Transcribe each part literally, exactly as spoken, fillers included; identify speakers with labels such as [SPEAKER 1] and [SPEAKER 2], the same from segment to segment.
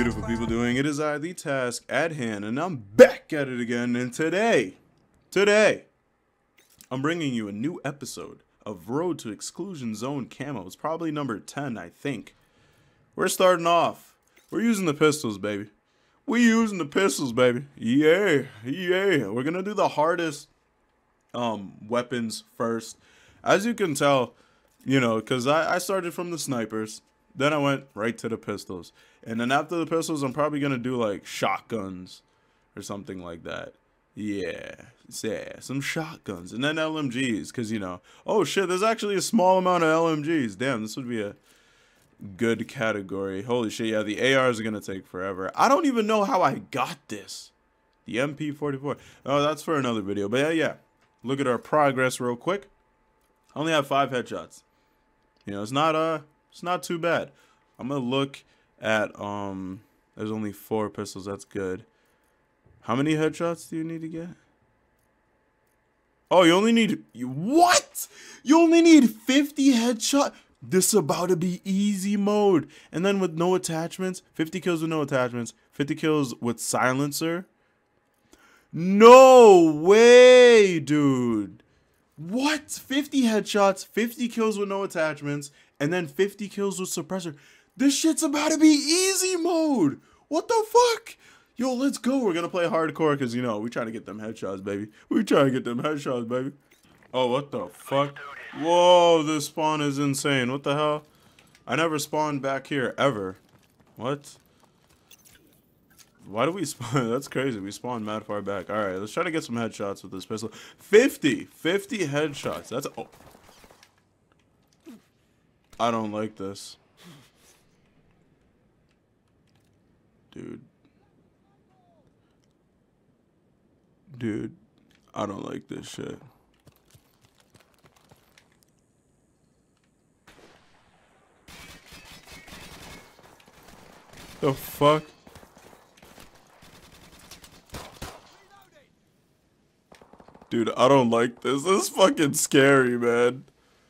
[SPEAKER 1] beautiful people doing? It is I, the task at hand, and I'm back at it again. And today, today, I'm bringing you a new episode of Road to Exclusion Zone Camo. It's probably number ten, I think. We're starting off. We're using the pistols, baby. We using the pistols, baby. Yeah, yeah. We're gonna do the hardest um weapons first. As you can tell, you know, because I, I started from the snipers. Then I went right to the pistols. And then after the pistols, I'm probably going to do like shotguns or something like that. Yeah. Yeah. Some shotguns. And then L M Gs. Because, you know, oh shit, there's actually a small amount of L M Gs. Damn, this would be a good category. Holy shit. Yeah, the A Rs are going to take forever. I don't even know how I got this. The M P forty-four. Oh, that's for another video. But yeah, yeah. Look at our progress real quick. I only have five headshots. You know, it's not, uh... It's not too bad. I'm gonna look at um there's only four pistols, that's good. How many headshots do you need to get? Oh, you only need you what? You only need fifty headshots? This is about to be easy mode. And then with no attachments, fifty kills with no attachments, fifty kills with silencer. No way, dude. What? fifty headshots, fifty kills with no attachments, and then fifty kills with suppressor. This shit's about to be easy mode. What the fuck? Yo, let's go. We're gonna play hardcore because, you know, we trying to get them headshots, baby. We trying to get them headshots, baby. Oh, what the fuck? Whoa, this spawn is insane. What the hell? I never spawned back here, ever. What? Why do we spawn? That's crazy. We spawned mad far back. Alright, let's try to get some headshots with this pistol. fifty! fifty headshots. That's... Oh. I don't like this. Dude. Dude. I don't like this shit. The fuck? Dude, I don't like this. This is fucking scary, man.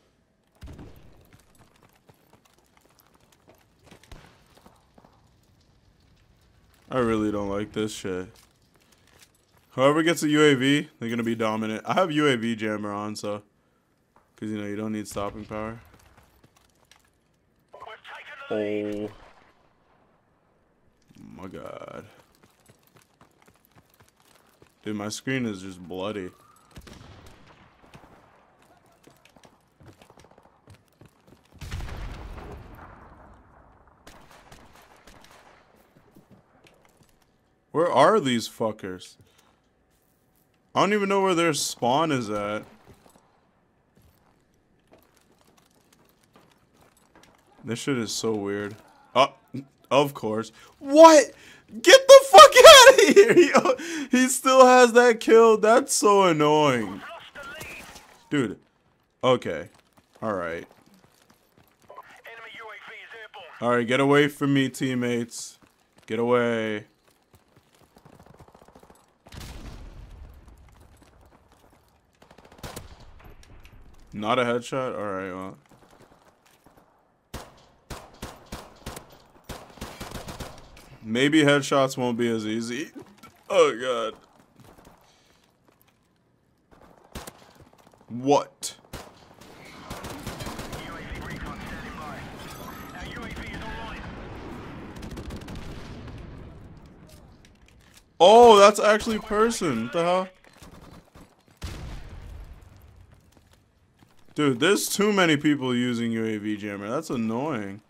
[SPEAKER 1] I really don't like this shit. Whoever gets a U A V, they're gonna be dominant. I have U A V jammer on, so... Because, you know, you don't need stopping power. Oh. My god. Dude, my screen is just bloody. Where are these fuckers? I don't even know where their spawn is at. This shit is so weird. Oh, of course. What? Get the fuck out of here! He, he still has that kill. That's so annoying. Dude. Okay. Alright. Alright, get away from me, teammates. Get away. Not a headshot? Alright, well. Maybe headshots won't be as easy. Oh god. What? Oh, that's actually person. What the hell? Dude, there's too many people using U A V jammer. That's annoying.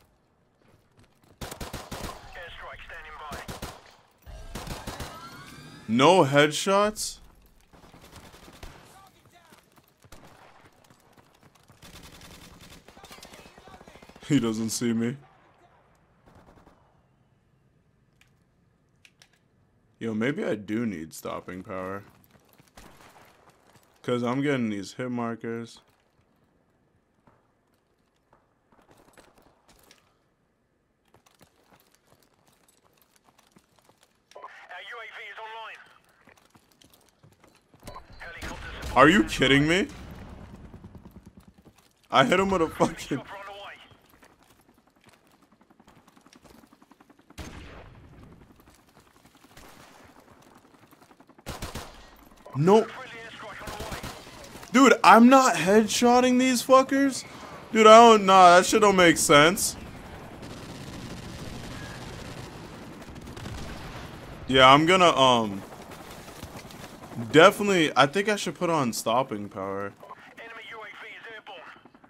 [SPEAKER 1] No headshots? He doesn't see me. Yo, maybe I do need stopping power. Because I'm getting these hit markers. Are you kidding me? I hit him with a fucking... No. Dude, I'm not headshotting these fuckers? Dude, I don't, nah, that shit don't make sense. Yeah, I'm gonna, um, definitely, I think I should put on stopping power.
[SPEAKER 2] Enemy U A V is airborne.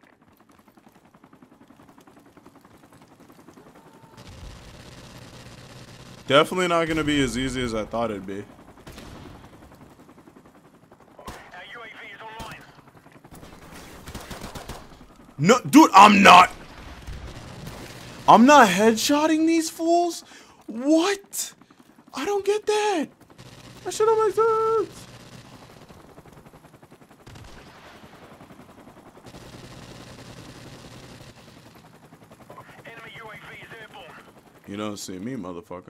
[SPEAKER 1] Definitely not gonna be as easy as I thought it'd be.
[SPEAKER 2] Our U A V is online.
[SPEAKER 1] No, dude, I'm not. I'm not headshotting these fools? What? I don't get that. That shit don't make sense.
[SPEAKER 2] Enemy U A V is airborne.
[SPEAKER 1] You don't see me, motherfucker.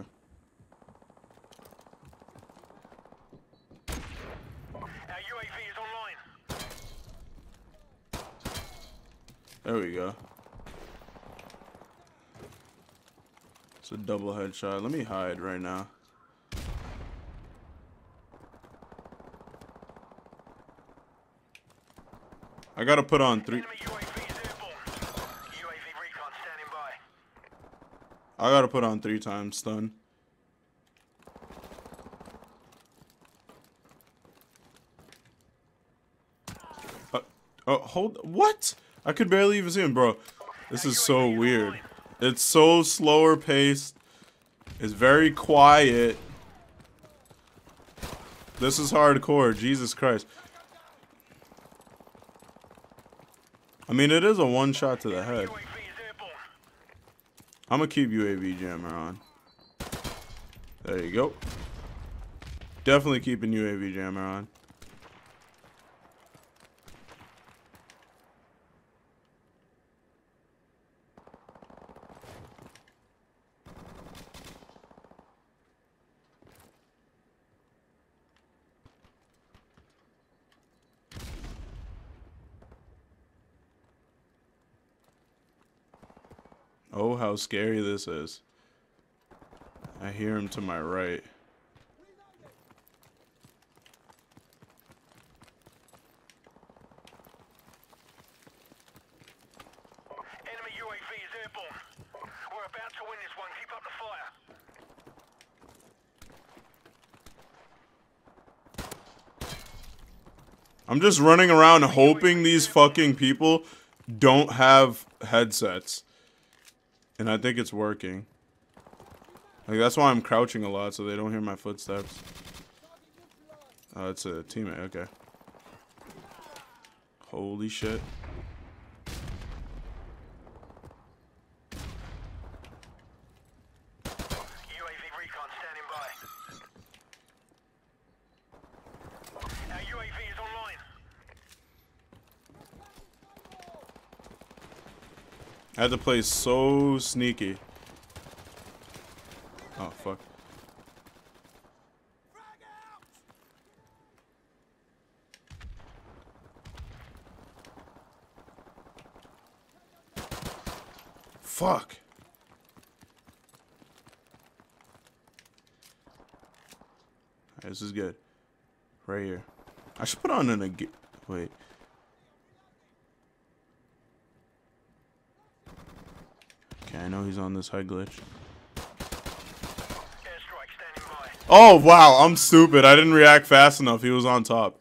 [SPEAKER 2] Our U A V is online.
[SPEAKER 1] There we go. It's a double headshot. Let me hide right now. I gotta put on three.
[SPEAKER 2] Enemy U A V is airborne. U A V recon standing by.
[SPEAKER 1] I gotta put on three times stun. Uh, oh, hold. What? I could barely even see him, bro. This is so weird. It's so slower paced. It's very quiet. This is hardcore. Jesus Christ. I mean, it is a one shot to the head. I'm gonna keep U A V jammer on. There you go. Definitely keeping U A V jammer on. Oh, how scary this is. I hear him to my right.
[SPEAKER 2] Enemy U A V is airborne. We're about to win this one. Keep up the fire.
[SPEAKER 1] I'm just running around hoping these fucking people don't have headsets. And I think it's working. Like, that's why I'm crouching a lot, so they don't hear my footsteps. Oh, it's a teammate, okay. Holy shit.
[SPEAKER 2] U A V recon standing by. Our U A V is online.
[SPEAKER 1] I had to play so sneaky. Oh, fuck. Fuck. Alright, this is good. Right here. I should put on an ag- wait. Okay, I know he's on this high glitch.
[SPEAKER 2] Airstrike standing by.
[SPEAKER 1] Oh, wow, I'm stupid. I didn't react fast enough. He was on top.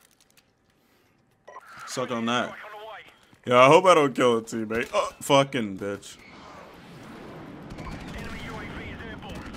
[SPEAKER 1] Suck on that.
[SPEAKER 2] Strike on the way.
[SPEAKER 1] Yeah, I hope I don't kill a teammate. Oh, fucking bitch.
[SPEAKER 2] Enemy U A V is airborne.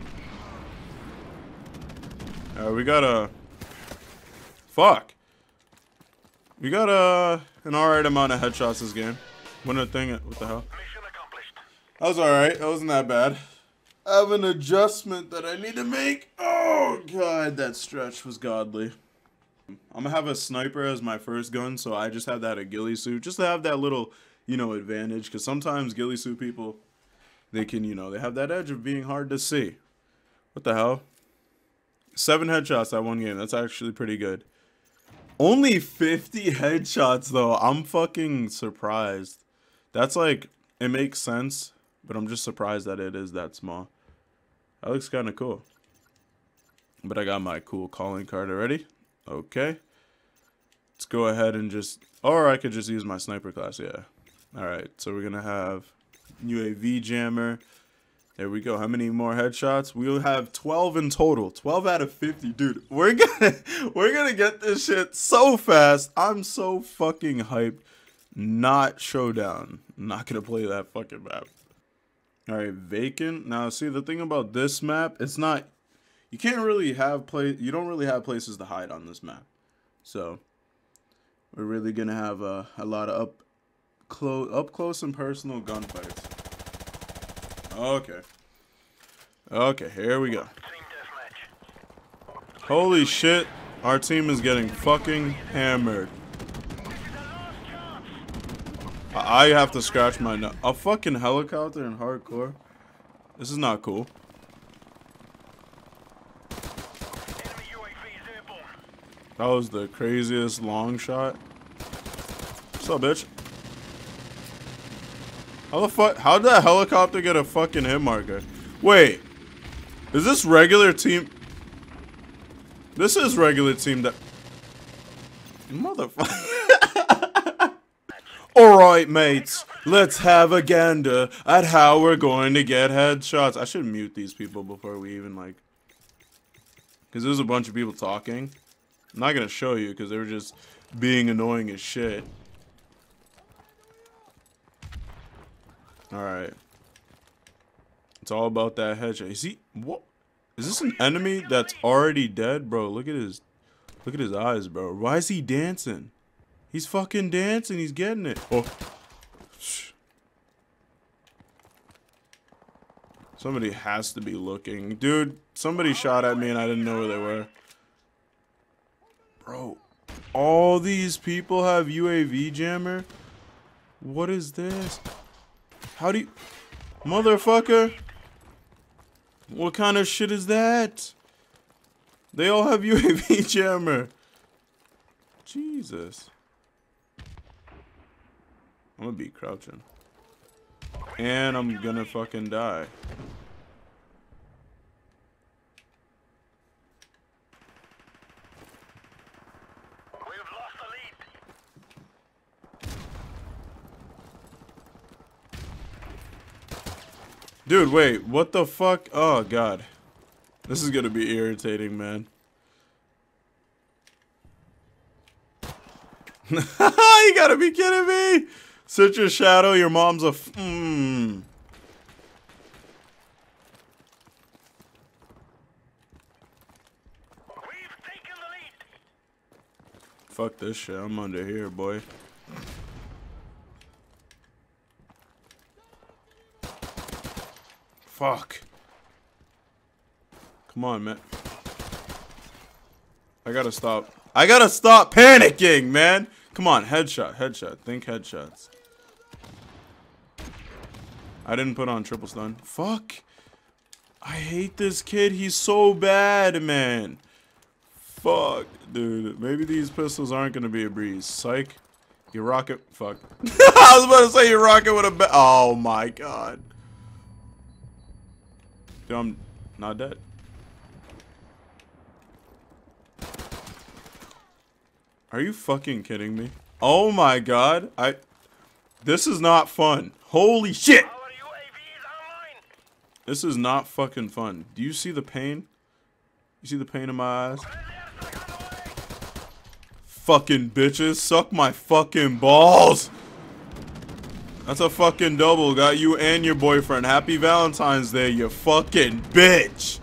[SPEAKER 1] Alright, we got a... Fuck. We got a... an alright amount of headshots this game. Win a thing. What the hell?
[SPEAKER 2] Mission accomplished.
[SPEAKER 1] That was alright. That wasn't that bad. I have an adjustment that I need to make. Oh, God. That stretch was godly. I'm gonna have a sniper as my first gun, so I just have that at ghillie suit. Just to have that little, you know, advantage. Because sometimes ghillie suit people, they can, you know, they have that edge of being hard to see. What the hell? Seven headshots that one game. That's actually pretty good. Only fifty headshots, though. I'm fucking surprised. That's like, it makes sense, but I'm just surprised that it is that small. That looks kind of cool. But I got my cool calling card already. Okay. Let's go ahead and just... Or I could just use my sniper class, yeah. Alright, so we're gonna have U A V jammer. There we go. How many more headshots? We'll have twelve in total. twelve out of fifty. Dude, we're gonna we're gonna get this shit so fast. I'm so fucking hyped. Not showdown. I'm not gonna play that fucking map. Alright, vacant. Now see, the thing about this map, it's not... You can't really have play... You don't really have places to hide on this map. So... We're really gonna have a, a lot of up close, up close and personal gunfights. Okay. Okay, here we go. Holy shit, our team is getting fucking hammered. I have to scratch my nose. A fucking helicopter in hardcore? This is not cool. That was the craziest long shot. What's up, bitch? How the fuck? How'd that helicopter get a fucking hit marker? Wait. Is this regular team? This is regular team that... Motherfucker. Alright, mates. Let's have a gander at how we're going to get headshots. I should mute these people before we even, like... Because there's a bunch of people talking. I'm not gonna show you because they were just being annoying as shit. Alright. It's all about that headshot. Is he what? Is this an enemy that's already dead? Bro, look at his look at his eyes, bro. Why is he dancing? He's fucking dancing, he's getting it. Oh. Somebody has to be looking. Dude, somebody shot at me and I didn't know where they were. Bro, all these people have U A V jammer? What is this? How do you... Motherfucker? What kind of shit is that? They all have U A V jammer. Jesus. I'm gonna be crouching. And I'm gonna fucking die. Dude, wait, what the fuck? Oh, God. This is gonna be irritating, man. You gotta be kidding me! Such a shadow, your mom's a f- mm. We've taken the lead. Fuck this shit, I'm under here, boy. Fuck. Come on, man. I gotta stop. I gotta stop panicking, man. Come on, headshot, headshot. Think headshots. I didn't put on triple stun. Fuck. I hate this kid. He's so bad, man. Fuck, dude. Maybe these pistols aren't gonna be a breeze. Psych. You rock it. Fuck. I was about to say you rock it with a ba- Oh my god. Dude, I'm not dead. Are you fucking kidding me? Oh my god. I... This is not fun. Holy shit! This is not fucking fun. Do you see the pain? You see the pain in my eyes? Fucking bitches. Suck my fucking balls! That's a fucking double. Got you and your boyfriend. Happy Valentine's Day, you fucking bitch.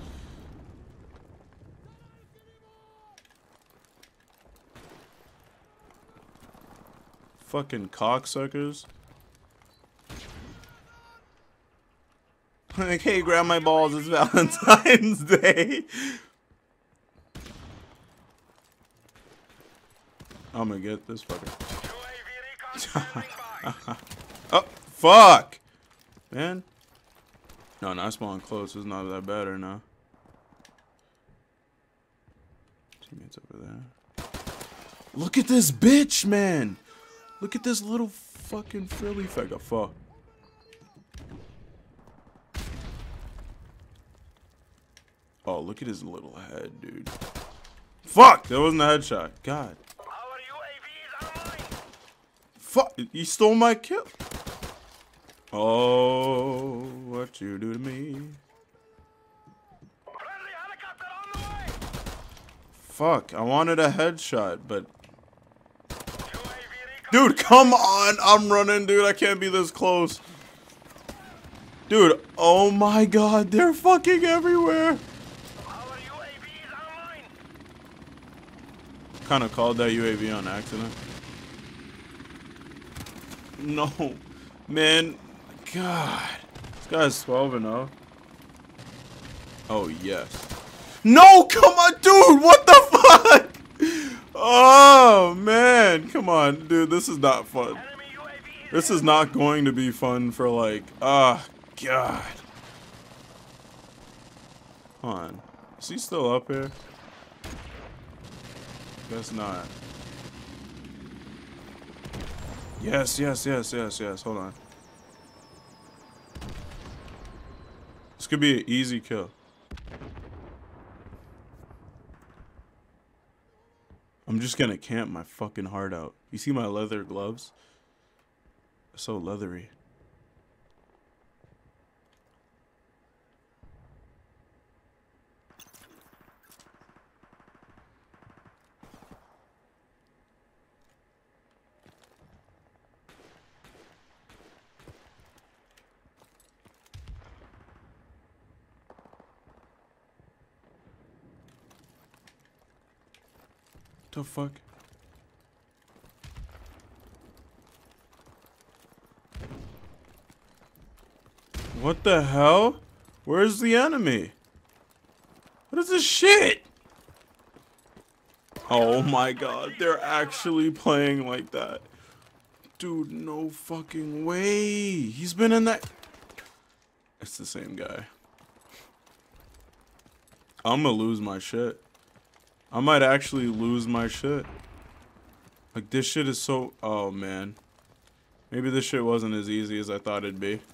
[SPEAKER 1] Fucking cocksuckers. Like, hey, grab my balls. It's Valentine's Day. I'm gonna get this fucker. Oh, fuck! Man. No, no, I spawned close. It's not that bad or no. Teammates over there. Look at this bitch, man! Look at this little fucking frilly figure. Fuck. Oh, look at his little head, dude. Fuck, that wasn't a headshot. God.
[SPEAKER 2] Our U A V is online.
[SPEAKER 1] Fuck, you stole my kill. Oh, what you do to me?
[SPEAKER 2] Friendly helicopter on the way.
[SPEAKER 1] Fuck, I wanted a headshot, but...
[SPEAKER 2] U A V recon.
[SPEAKER 1] Dude, come on! I'm running, dude. I can't be this close. Dude, oh my god, they're fucking everywhere.
[SPEAKER 2] Our U A V is online.
[SPEAKER 1] Kind of called that U A V on accident. No, man. God. This guy's twelve and oh. Oh, yes. No, come on, dude. What the fuck? Oh, man. Come on, dude. This is not fun.
[SPEAKER 2] Enemy U A V is
[SPEAKER 1] This is not going to be fun for like, ah, God. Hold on. Is he still up here? Guess not. Yes, yes, yes, yes, yes. Hold on. This could be an easy kill. I'm just gonna camp my fucking heart out. You see my leather gloves? They're so leathery. The fuck? What the hell? Where's the enemy? What is this shit? Oh my god, they're actually playing like that. Dude, no fucking way. He's been in that. It's the same guy. I'm gonna lose my shit. I might actually lose my shit. Like, this shit is so... Oh, man. Maybe this shit wasn't as easy as I thought it'd be.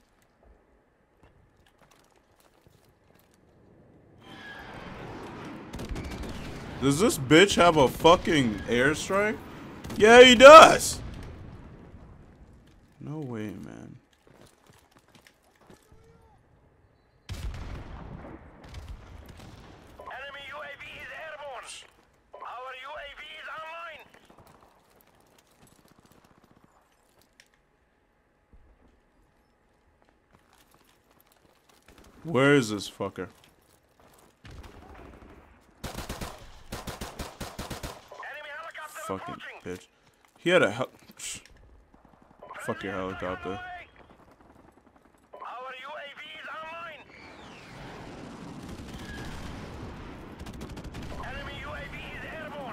[SPEAKER 1] Does this bitch have a fucking airstrike? Yeah, he does! No way, man.
[SPEAKER 2] enemy U A V is airborne. Our U A V is online.
[SPEAKER 1] Where is this fucker?
[SPEAKER 2] Enemy helicopter
[SPEAKER 1] Fucking
[SPEAKER 2] approaching.
[SPEAKER 1] bitch. He had a hel- Fuck your helicopter.
[SPEAKER 2] Our U A V is online. Enemy U A V is airborne.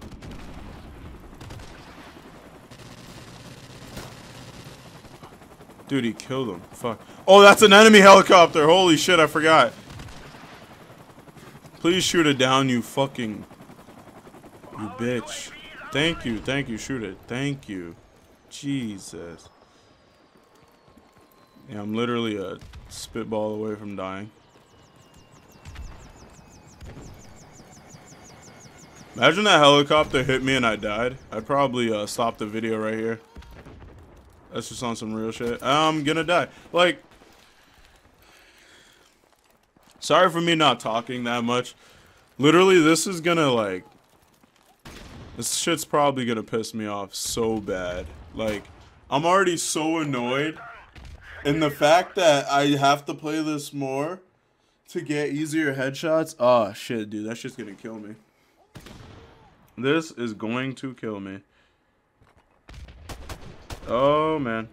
[SPEAKER 1] Dude, he killed him. Fuck. Oh, that's an enemy helicopter. Holy shit, I forgot. Please shoot it down, you fucking... You bitch. Thank you, thank you, shoot it. Thank you. Jesus. Yeah, I'm literally a spitball away from dying. Imagine that helicopter hit me and I died. I'd probably uh, stop the video right here. That's just on some real shit. I'm gonna die. Like, sorry for me not talking that much. Literally, this is gonna, like, this shit's probably gonna piss me off so bad. Like, I'm already so annoyed. And the fact that I have to play this more to get easier headshots. Oh, shit, dude. That's just gonna kill me. This is going to kill me. Oh, man.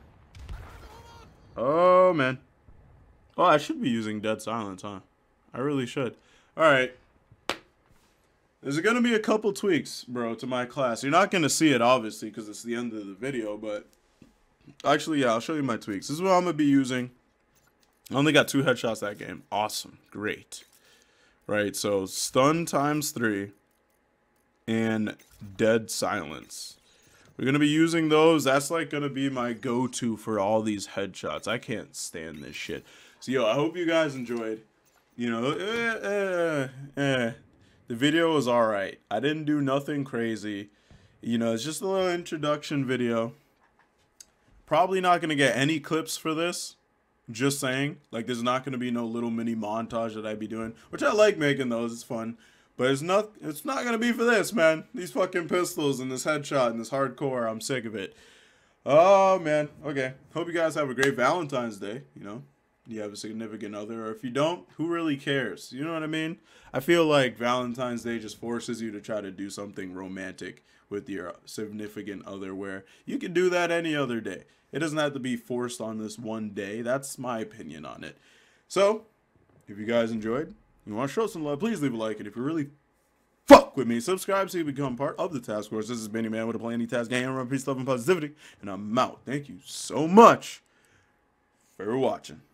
[SPEAKER 1] Oh, man. Oh, I should be using dead silence, huh? I really should. Alright. There's going to be a couple tweaks, bro, to my class. You're not going to see it, obviously, because it's the end of the video, but... Actually, yeah, I'll show you my tweaks. This is what I'm going to be using. I only got two headshots that game. Awesome. Great. Right, so stun times three. And dead silence. We're going to be using those. That's like going to be my go-to for all these headshots. I can't stand this shit. So, yo, I hope you guys enjoyed. You know, eh, eh, eh. The video was alright. I didn't do nothing crazy. You know, it's just a little introduction video. Probably not going to get any clips for this. Just saying. Like, there's not going to be no little mini montage that I'd be doing. Which I like making those. It's fun. But it's not, it's not going to be for this, man. These fucking pistols and this headshot and this hardcore. I'm sick of it. Oh, man. Okay. Hope you guys have a great Valentine's Day. You know, you have a significant other. Or if you don't, who really cares? You know what I mean? I feel like Valentine's Day just forces you to try to do something romantic with your significant other, where you can do that any other day. It doesn't have to be forced on this one day. That's my opinion on it. So, if you guys enjoyed, you want to show some love, please leave a like. And if you really fuck with me, subscribe so you become part of the task force. This is Benny Man with a Play Any Task Gang. Remember, peace, love, and positivity. And I'm out. Thank you so much for watching.